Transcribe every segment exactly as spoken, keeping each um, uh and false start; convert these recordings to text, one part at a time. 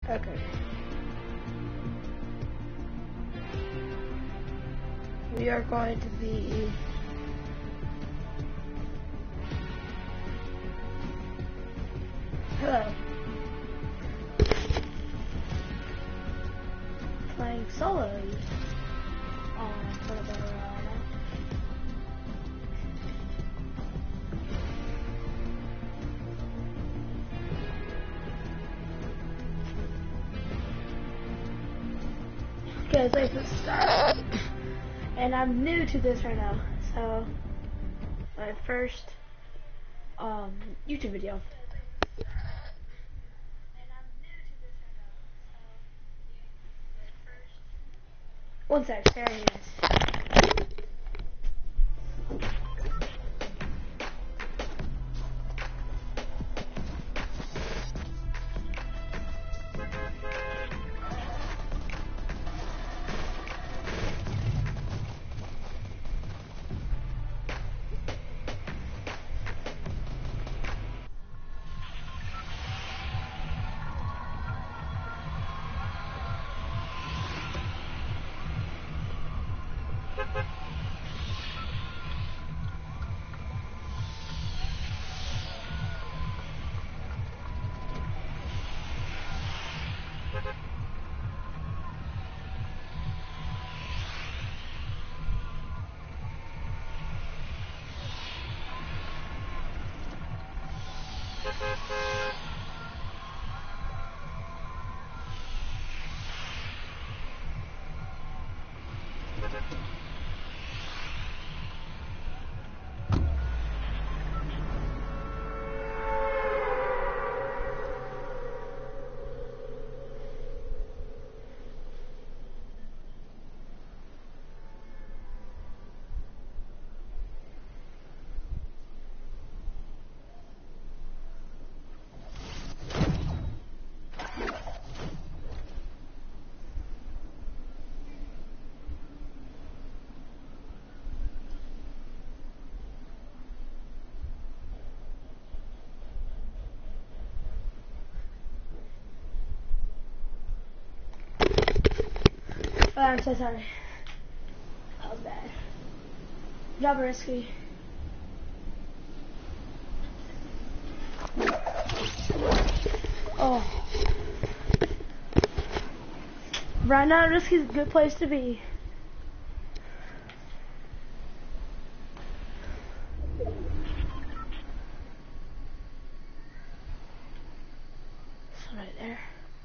Okay. We are going to be hello. Playing solos on whatever uh, Okay, so let's start. And I'm new to this right now, so my first um YouTube video. One sec, there he is. Oh, I'm so sorry. That was bad. Job risky. Oh. Right now, risky is a good place to be. It's right there.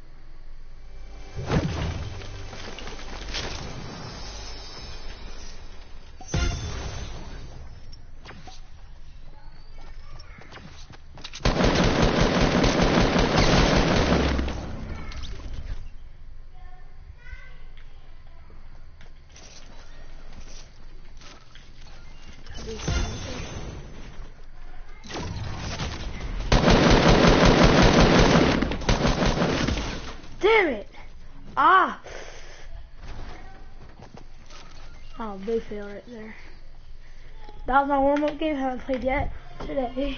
Damn it! Ah! Oh, big fail right there. That was my warm-up game. Haven't played yet today.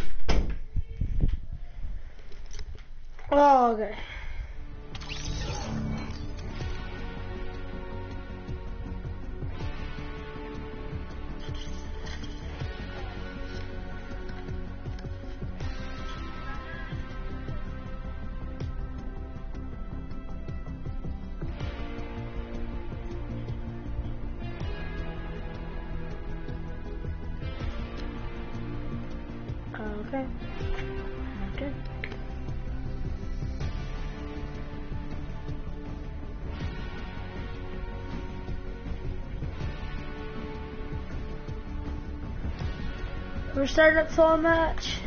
Oh, okay. Okay. Okay. We're starting up solo match.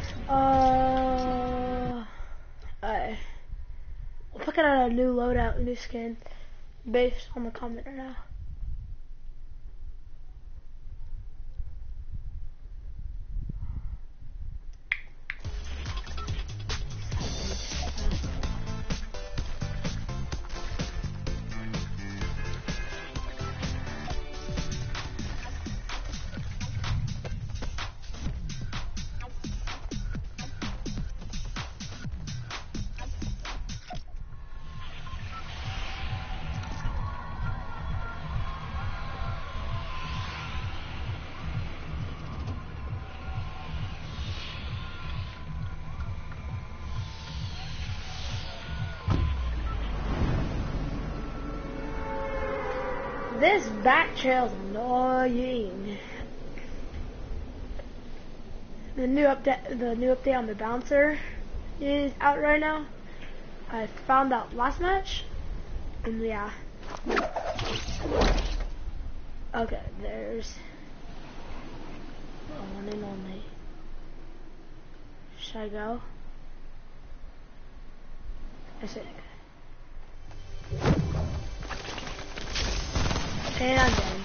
Uh, I we're picking out a new loadout, new skin, based on the comment right now. This back trail's annoying. The new update, the new update on the bouncer is out right now. I found out last match, and yeah. Okay, there's one and only. Should I go? I said. And I'm dead.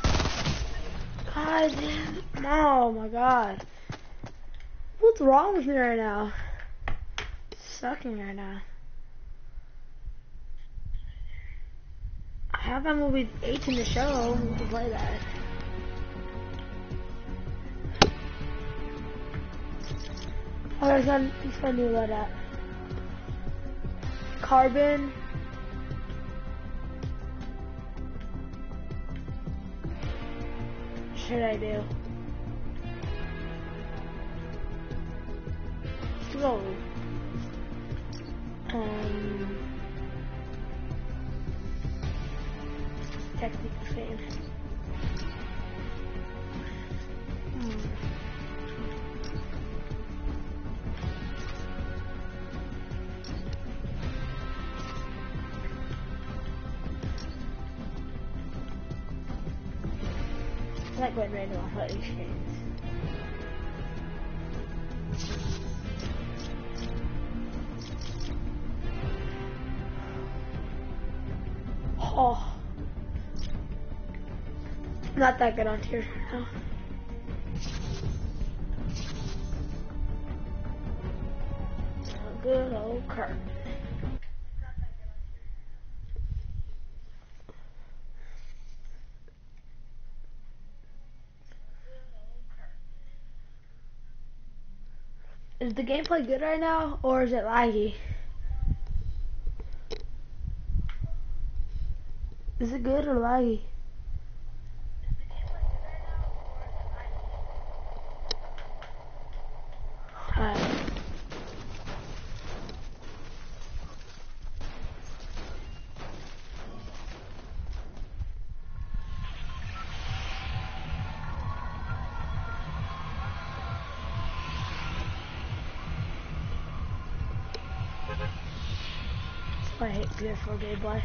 God damn. Oh my god. What's wrong with me right now? Sucking right now. I have my movie H in the show. We can play that. Oh, there's a, there's a new load up. Carbon. What should I do? Let's go. Um, technical fan. Hmm. I like going random off of these screens. Oh, not that good on tier. No. A good old cart. Is the gameplay good right now, or is it laggy? Is it good or laggy? Alright. That's why I hate P S four gameplay.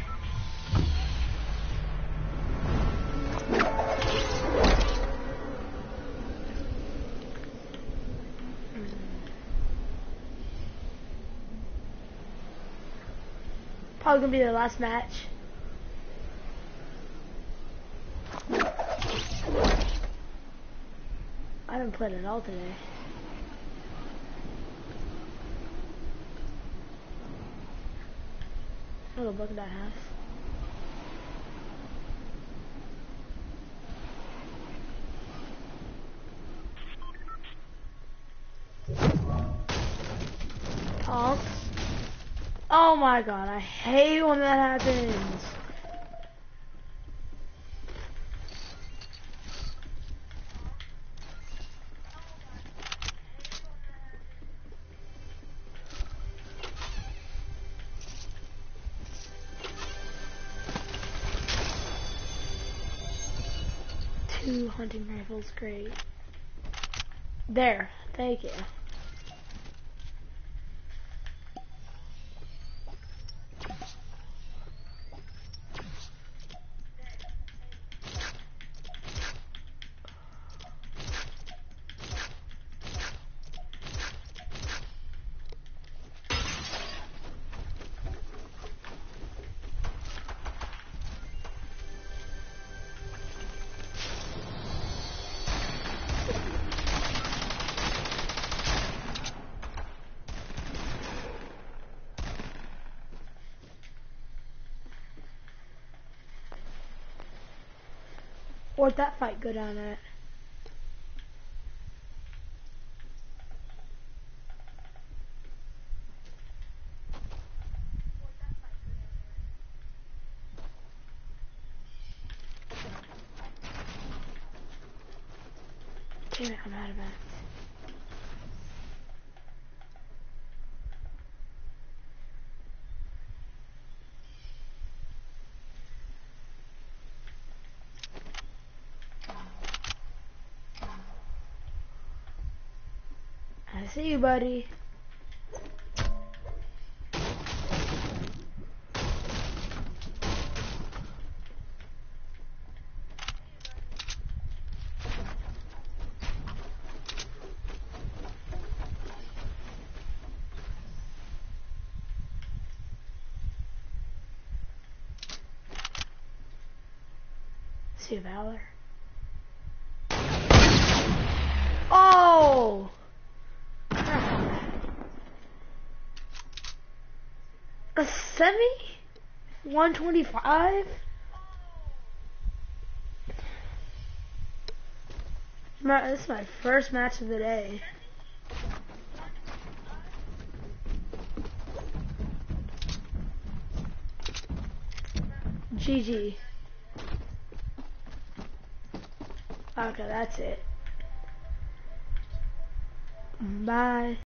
Probably gonna be the last match. I haven't played at all today. What a book that has. Tonks. Oh my god, I hate when that happens. Two hunting rifles, great. There, thank you. Where'd that fight go down at? Damn it, I'm out of mats. see you, buddy. See you, Valor. Oh! A semi? one twenty-five? My, this is my first match of the day. G G. Okay, that's it. Bye.